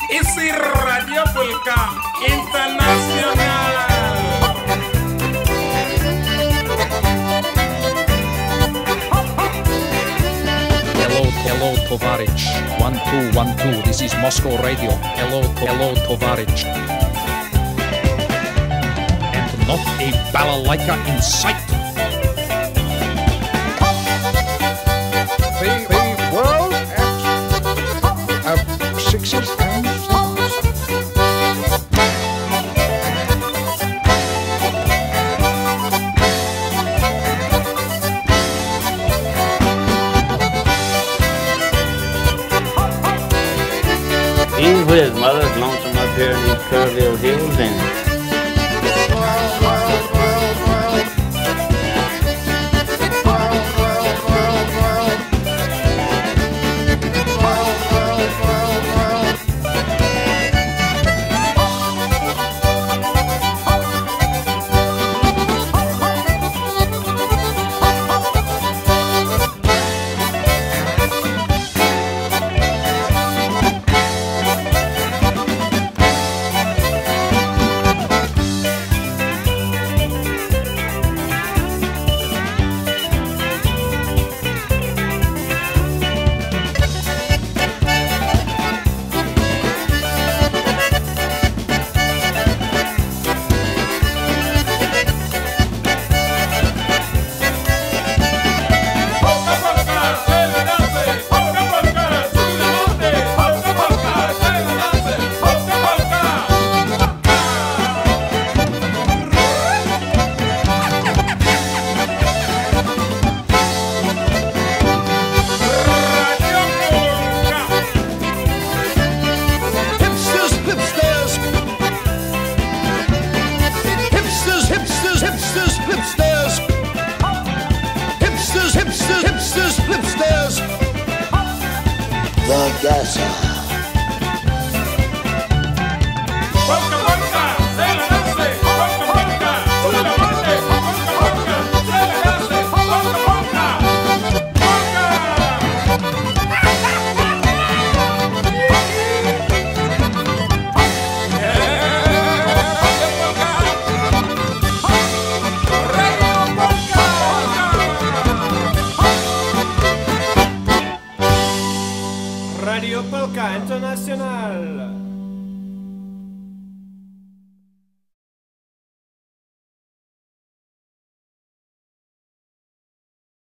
Ici Radio Polka International. Hello, Tovarich. 1212. This is Moscow Radio. Hello, Tovarich. And not a balalaika in sight. The world at sixes and sevens. He's with his mother's lonesome up here in these Kerrville hills, and Radio Polka International.